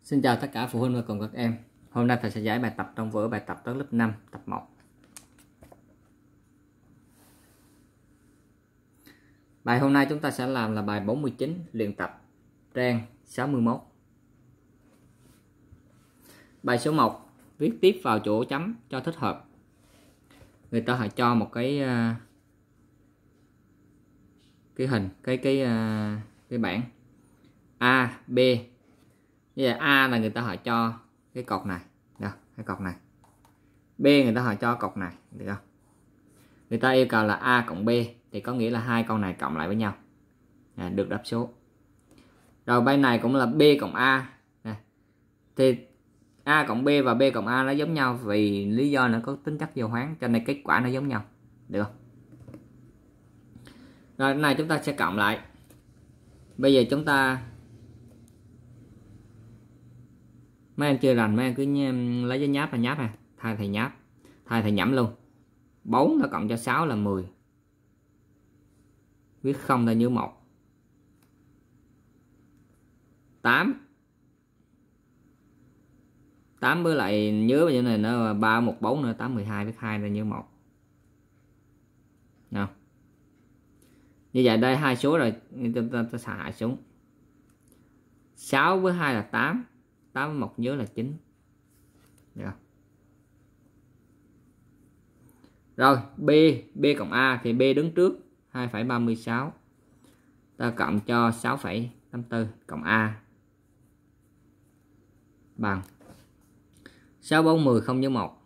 Xin chào tất cả phụ huynh và cùng các em. Hôm nay thầy sẽ giải bài tập trong vở bài tập toán lớp 5 tập 1. Bài hôm nay chúng ta sẽ làm là bài 49 luyện tập trang 61. Bài số 1 viết tiếp vào chỗ chấm cho thích hợp. Người ta họ cho một cái hình cái bảng A, B. Như vậy A là người ta họ cho cái cột này, được, cái cột này. B người ta họ cho cột này, được không? Người ta yêu cầu là A cộng B thì có nghĩa là hai con này cộng lại với nhau, được đáp số. Rồi bên này cũng là B cộng A, thì A cộng B và B cộng A nó giống nhau vì lý do nó có tính chất vô hoán, cho nên kết quả nó giống nhau, được không? Rồi cái này chúng ta sẽ cộng lại. Bây giờ chúng ta, mấy em chưa rành mấy em cứ lấy giấy nháp là nháp nè, thay thầy nháp, thay thầy nhẩm luôn. 4 nó cộng cho 6 là 10. Viết 0 ta nhớ 1. 8 với lại nhớ như này nó 3 1 4 nữa, 8 12 viết 2 ta nhớ 1. Nào. Như vậy đây hai số rồi, ta xả hại xuống. 6 với 2 là 8, 8 với 1 nhớ là 9. Được không? Rồi B cộng A thì B đứng trước 2,36. Ta cộng cho 6,84 cộng A bằng 6 4 10 0 nhớ 1.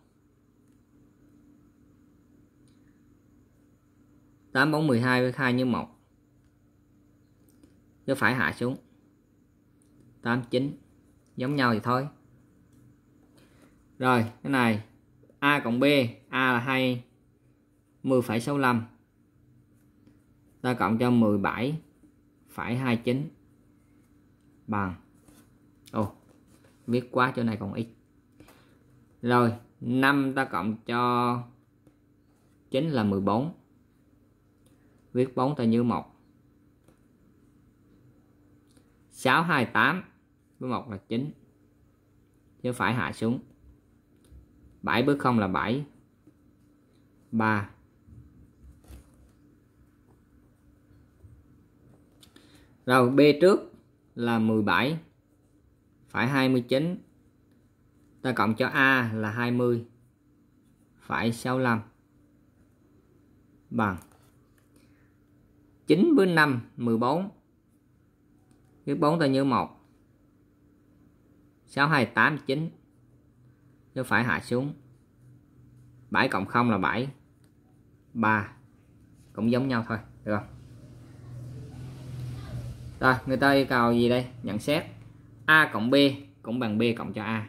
8 4 12 với 2 nhớ 1. Chứ phải hạ xuống. 8 9 giống nhau thì thôi. Rồi cái này A cộng B, A là 20,65. Ta cộng cho 17,29 bằng, viết quá chỗ này còn ít. Rồi 5 ta cộng cho 9 là 14. Viết 4 ta nhớ 1. 6 28 với 1 là 9. Chứ phải hạ xuống. 7 bước 0 là 7. 3. Rồi B trước là 17,29. Ta cộng cho A là 20,65 bằng 9 với 5 14. Viết 4 ta nhớ 1. 6 28 9. Chứ phải hạ xuống. 7 cộng 0 là 7. 3. Cũng giống nhau thôi, được không? Rồi người ta yêu cầu gì đây? Nhận xét A cộng B cũng bằng B cộng cho A.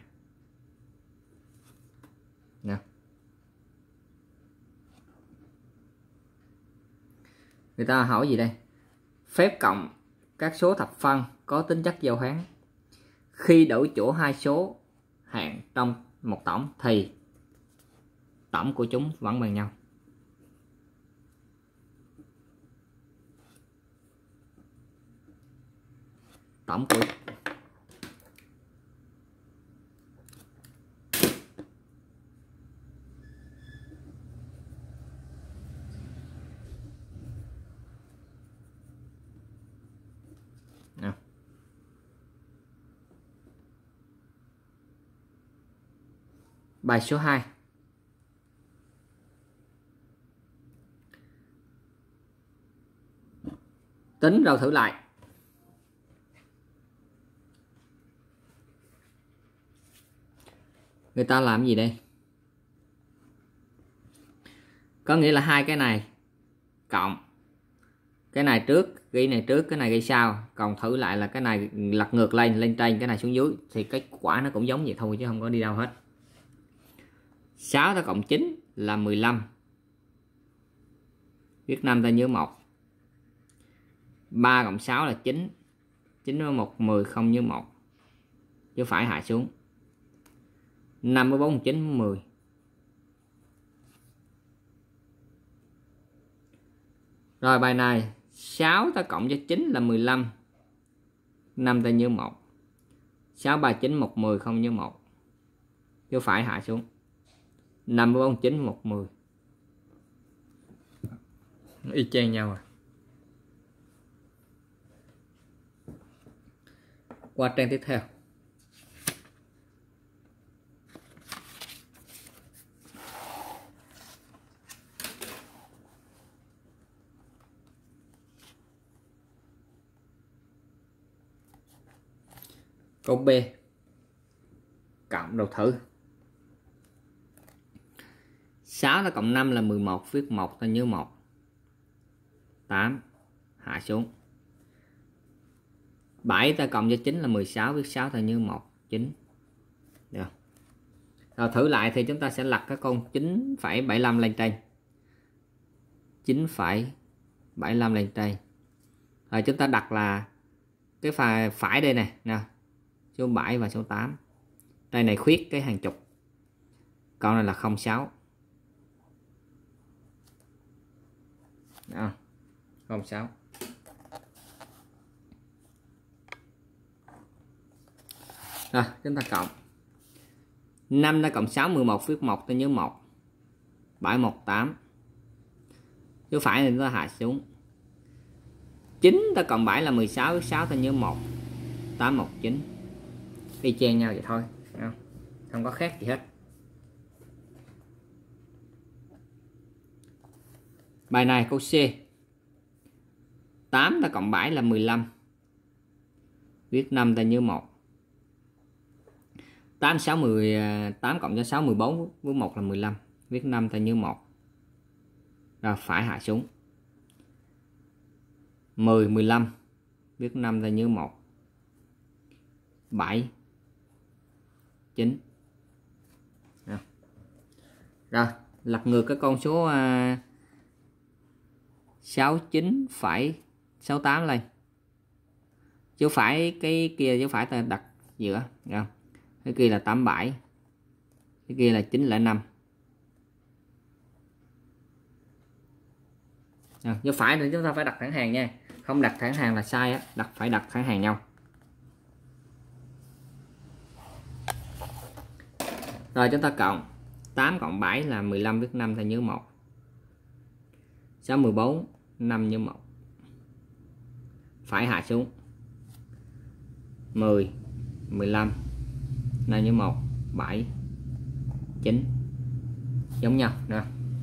Nào. Người ta hỏi gì đây? Phép cộng các số thập phân có tính chất giao hoán. Khi đổi chỗ hai số hạng trong một tổng thì tổng của chúng vẫn bằng nhau. Tổng của nào. Bài số 2. Tính rồi thử lại. Người ta làm gì đây? Có nghĩa là hai cái này cộng cái này trước, ghi này trước, cái này ghi sau, còn thử lại là cái này lật ngược lên trên, cái này xuống dưới thì kết quả nó cũng giống vậy thôi chứ không có đi đâu hết. 6 ta cộng 9 là 15. Viết 5 ta nhớ 1. 3 cộng 6 là 9. 9 với 1 10 không nhớ 1. Chứ phải hạ xuống. 5 với 4 9 10. Rồi bài này 6 ta cộng cho 9 là 15. 5 ta nhớ 1. 6 3 9 1 10 không như 1. Chứ phải hạ xuống. 5 4 9 1 10. Y chang nhau à. Qua trang tiếp theo. Câu B. Cộng đầu thử. 6 ta cộng 5 là 11, viết 1 ta nhớ 1. 8 hạ xuống. 7 ta cộng cho 9 là 16, viết 6 ta nhớ 1, 9. Được. Rồi thử lại thì chúng ta sẽ lật cái con 9,75 lên trên. 9,75 lên trên. Rồi chúng ta đặt là cái phải đây nè, nè. Số 7 và số 8. Đây này khuyết cái hàng chục. Còn này là 06. Đó. 06. Rồi chúng ta cộng. 5 ta cộng 6 11, viết 1 ta nhớ 1. 7 1 8. Số phải này chúng ta hạ xuống. 9 ta cộng 7 là 16, viết 6 ta nhớ 1. 8 1 9. Y chang nhau vậy thôi, không có khác gì hết. Bài này câu C. 8 ta cộng 7 là 15. Viết 5 ta nhớ 1. 8 6 10 8 cộng cho 6 14, với 1 là 15. Viết 5 ta nhớ 1. Rồi phải hạ xuống. 10 15. Viết 5 ta nhớ 1. 7 9. Rồi lật ngược cái con số 69,68 lên. Chứ phải cái kia, chứ phải ta đặt giữa. Rồi. Cái kia là 87. Cái kia là 905. Chứ phải thì chúng ta phải đặt thẳng hàng nha. Không đặt thẳng hàng là sai á, phải đặt thẳng hàng nhau. Rồi chúng ta cộng. 8 cộng 7 là 15, viết 5 ta nhớ 1. 6 14 5 nhớ 1. Phải hạ xuống. 10 15 5 nhớ 1. 7 9. Giống nhau nè.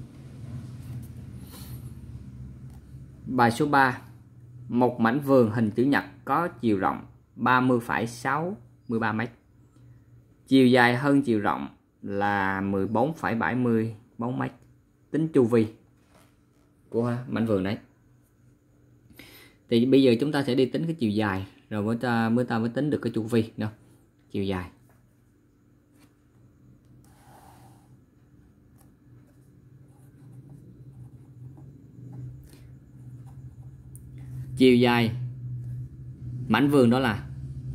Bài số 3. Một mảnh vườn hình chữ nhật có chiều rộng 30,63 m. Chiều dài hơn chiều rộng là 14,74 m. Tính chu vi của mảnh vườn đấy. Thì bây giờ chúng ta sẽ đi tính cái chiều dài, rồi mới ta mới tính được cái chu vi đâu. Chiều dài. Chiều dài mảnh vườn đó là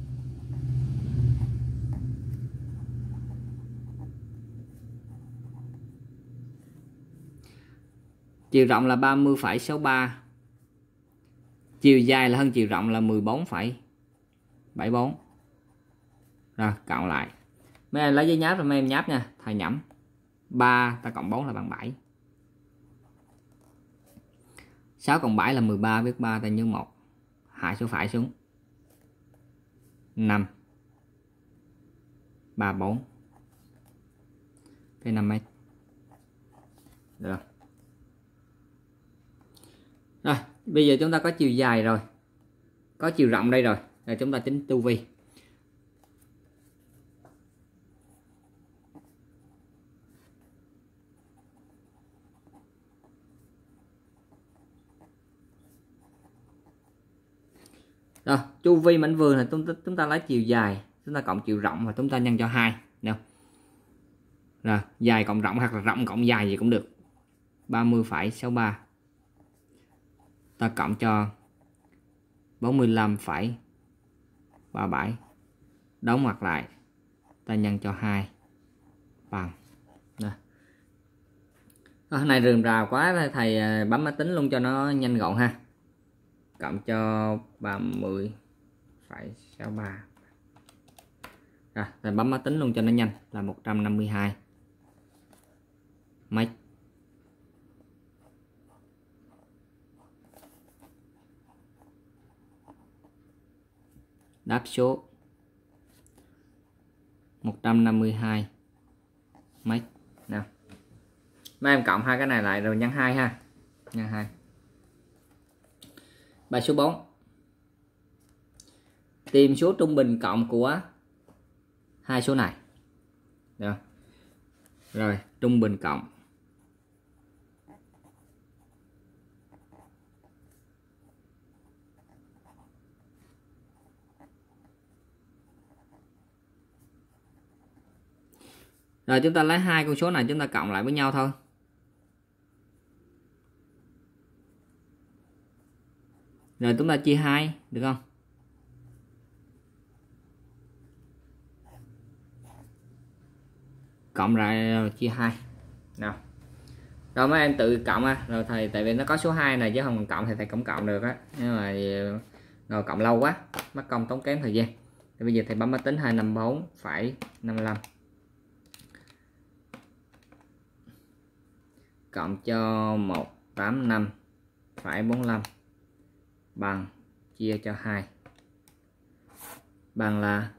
chiều rộng là 30,63. Chiều dài là hơn chiều rộng là 14,74. Rồi cộng lại. Mấy em lấy giấy nháp rồi mấy em nháp nha, thầy nhẩm. 3 ta cộng 4 là bằng 7. 6 cộng 7 là 13, viết 3 ta nhớ 1. Hạ số phải xuống. 5 3 4. Cái 5 m. Được. Rồi, bây giờ chúng ta có chiều dài rồi. Có chiều rộng đây rồi. Rồi chúng ta tính chu vi. Rồi, chu vi mảnh vườn là chúng ta lấy chiều dài, chúng ta cộng chiều rộng và chúng ta nhân cho 2, được. Rồi, dài cộng rộng hoặc là rộng cộng dài gì cũng được. 30,63. Ta cộng cho 45,37. Đóng ngoặc lại. Ta nhân cho 2 bằng. Rồi. Này rườm rà quá, thầy bấm máy tính luôn cho nó nhanh gọn ha. Cộng cho 30,63. Rồi, thầy bấm máy tính luôn cho nó nhanh là 152 mấy. Đáp số 152 mấy. Nào. Mấy em cộng hai cái này lại rồi nhân 2 ha. Nhân 2. Bài số 4. Tìm số trung bình cộng của hai số này. Được. Rồi, trung bình cộng. Rồi chúng ta lấy hai con số này chúng ta cộng lại với nhau thôi. Rồi chúng ta chia 2 được không? Cộng lại rồi chia 2. Nào. Rồi mấy em tự cộng á, rồi thầy tại vì nó có số 2 này chứ không cần cộng thì thầy cũng cộng được á. Nhưng mà rồi cộng lâu quá, mất công tốn kém thời gian. Thì bây giờ thầy bấm máy tính 254,55 cộng cho 185,45 bằng chia cho 2 bằng là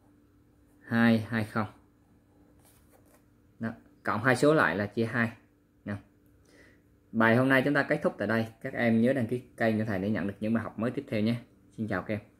220. Đó, cộng hai số lại là chia 2. Nào. Bài hôm nay chúng ta kết thúc tại đây. Các em nhớ đăng ký kênh cho thầy để nhận được những bài học mới tiếp theo nhé. Xin chào các em.